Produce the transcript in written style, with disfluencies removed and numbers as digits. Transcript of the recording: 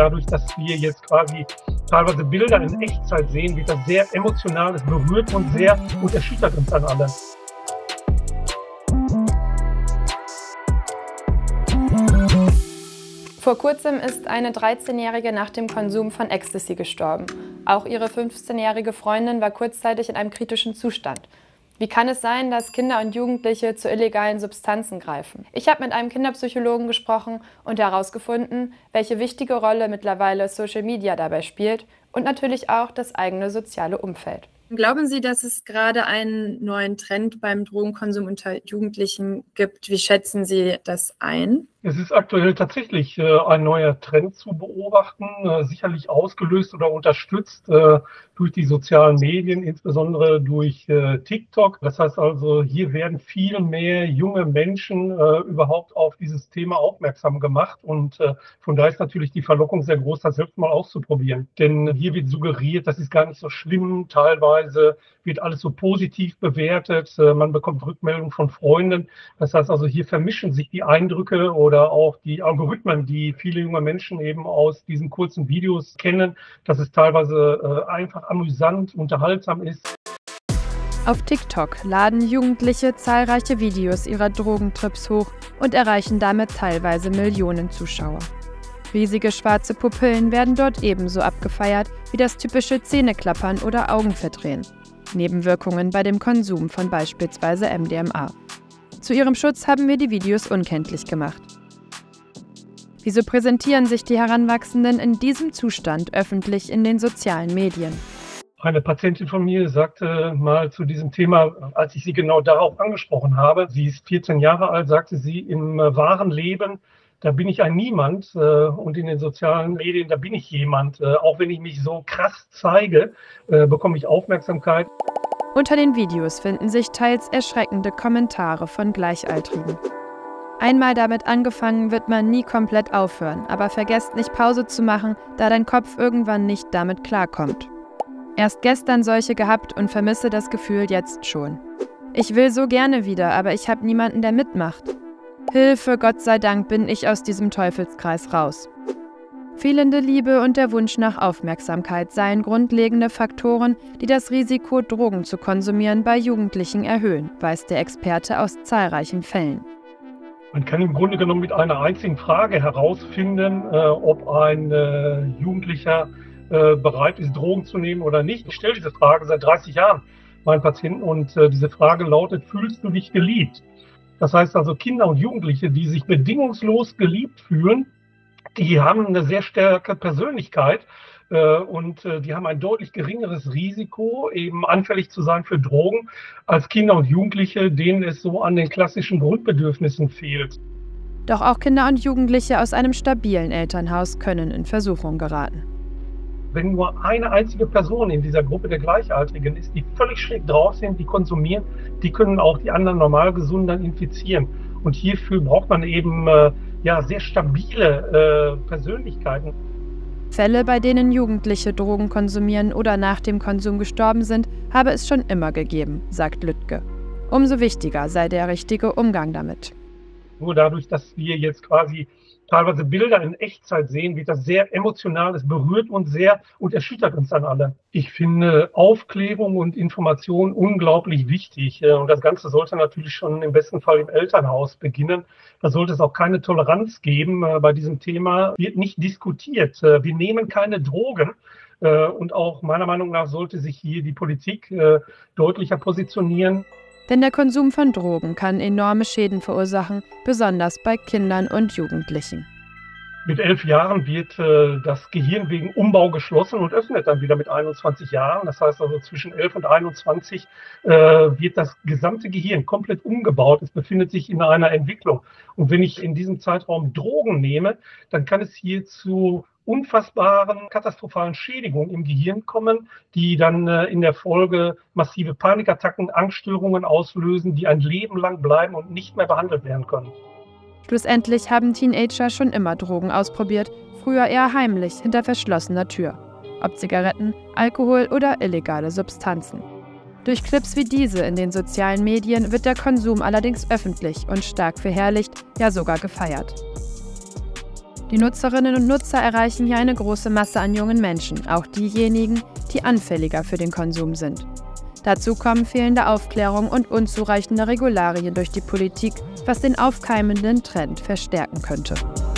dadurch, dass wir jetzt quasi teilweise Bilder in Echtzeit sehen, wird das sehr emotional, es berührt uns sehr und erschüttert uns dann alle. Vor kurzem ist eine 13-Jährige nach dem Konsum von Ecstasy gestorben. Auch ihre 15-jährige Freundin war kurzzeitig in einem kritischen Zustand. Wie kann es sein, dass Kinder und Jugendliche zu illegalen Substanzen greifen? Ich habe mit einem Kinderpsychologen gesprochen und herausgefunden, welche wichtige Rolle mittlerweile Social Media dabei spielt und natürlich auch das eigene soziale Umfeld. Glauben Sie, dass es gerade einen neuen Trend beim Drogenkonsum unter Jugendlichen gibt? Wie schätzen Sie das ein? Es ist aktuell tatsächlich ein neuer Trend zu beobachten, sicherlich ausgelöst oder unterstützt durch die sozialen Medien, insbesondere durch TikTok. Das heißt also, hier werden viel mehr junge Menschen überhaupt auf dieses Thema aufmerksam gemacht und von daher ist natürlich die Verlockung sehr groß, das selbst mal auszuprobieren. Denn hier wird suggeriert, das ist gar nicht so schlimm, teilweise wird alles so positiv bewertet, man bekommt Rückmeldungen von Freunden. Das heißt also, hier vermischen sich die Eindrücke oder auch die Algorithmen, die viele junge Menschen eben aus diesen kurzen Videos kennen, dass es teilweise einfach amüsant, unterhaltsam ist. Auf TikTok laden Jugendliche zahlreiche Videos ihrer Drogentrips hoch und erreichen damit teilweise Millionen Zuschauer. Riesige schwarze Pupillen werden dort ebenso abgefeiert wie das typische Zähneklappern oder Augenverdrehen. Nebenwirkungen bei dem Konsum von beispielsweise MDMA. Zu ihrem Schutz haben wir die Videos unkenntlich gemacht. Wieso präsentieren sich die Heranwachsenden in diesem Zustand öffentlich in den sozialen Medien? Eine Patientin von mir sagte mal zu diesem Thema, als ich sie genau darauf angesprochen habe, sie ist 14 Jahre alt, sagte sie, im wahren Leben, da bin ich ein Niemand und in den sozialen Medien, da bin ich jemand. Auch wenn ich mich so krass zeige, bekomme ich Aufmerksamkeit. Unter den Videos finden sich teils erschreckende Kommentare von Gleichaltrigen. Einmal damit angefangen, wird man nie komplett aufhören, aber vergesst nicht Pause zu machen, da dein Kopf irgendwann nicht damit klarkommt. Erst gestern solche gehabt und vermisse das Gefühl jetzt schon. Ich will so gerne wieder, aber ich habe niemanden, der mitmacht. Hilfe, Gott sei Dank bin ich aus diesem Teufelskreis raus. Fehlende Liebe und der Wunsch nach Aufmerksamkeit seien grundlegende Faktoren, die das Risiko, Drogen zu konsumieren, bei Jugendlichen erhöhen, weiß der Experte aus zahlreichen Fällen. Man kann im Grunde genommen mit einer einzigen Frage herausfinden, ob ein Jugendlicher bereit ist, Drogen zu nehmen oder nicht. Ich stelle diese Frage seit 30 Jahren meinen Patienten und diese Frage lautet, fühlst du dich geliebt? Das heißt also, Kinder und Jugendliche, die sich bedingungslos geliebt fühlen, die haben eine sehr starke Persönlichkeit und die haben ein deutlich geringeres Risiko, eben anfällig zu sein für Drogen, als Kinder und Jugendliche, denen es so an den klassischen Grundbedürfnissen fehlt. Doch auch Kinder und Jugendliche aus einem stabilen Elternhaus können in Versuchung geraten. Wenn nur eine einzige Person in dieser Gruppe der Gleichaltrigen ist, die völlig schräg drauf sind, die konsumieren, die können auch die anderen Normalgesunden dann infizieren. Und hierfür braucht man eben sehr stabile Persönlichkeiten. Fälle, bei denen Jugendliche Drogen konsumieren oder nach dem Konsum gestorben sind, habe es schon immer gegeben, sagt Lüttke. Umso wichtiger sei der richtige Umgang damit. Nur dadurch, dass wir jetzt quasi teilweise Bilder in Echtzeit sehen, wird das sehr emotional, es berührt uns sehr und erschüttert uns dann alle. Ich finde Aufklärung und Information unglaublich wichtig und das Ganze sollte natürlich schon im besten Fall im Elternhaus beginnen. Da sollte es auch keine Toleranz geben bei diesem Thema, wird nicht diskutiert. Wir nehmen keine Drogen. Und auch meiner Meinung nach sollte sich hier die Politik deutlicher positionieren. Denn der Konsum von Drogen kann enorme Schäden verursachen, besonders bei Kindern und Jugendlichen. Mit 11 Jahren wird das Gehirn wegen Umbau geschlossen und öffnet dann wieder mit 21 Jahren. Das heißt also zwischen 11 und 21 wird das gesamte Gehirn komplett umgebaut. Es befindet sich in einer Entwicklung. Und wenn ich in diesem Zeitraum Drogen nehme, dann kann es hier zu unfassbaren, katastrophalen Schädigungen im Gehirn kommen, die dann in der Folge massive Panikattacken, Angststörungen auslösen, die ein Leben lang bleiben und nicht mehr behandelt werden können. Schlussendlich haben Teenager schon immer Drogen ausprobiert, früher eher heimlich hinter verschlossener Tür. Ob Zigaretten, Alkohol oder illegale Substanzen. Durch Clips wie diese in den sozialen Medien wird der Konsum allerdings öffentlich und stark verherrlicht, ja sogar gefeiert. Die Nutzerinnen und Nutzer erreichen hier eine große Masse an jungen Menschen, auch diejenigen, die anfälliger für den Konsum sind. Dazu kommen fehlende Aufklärung und unzureichende Regularien durch die Politik, was den aufkeimenden Trend verstärken könnte.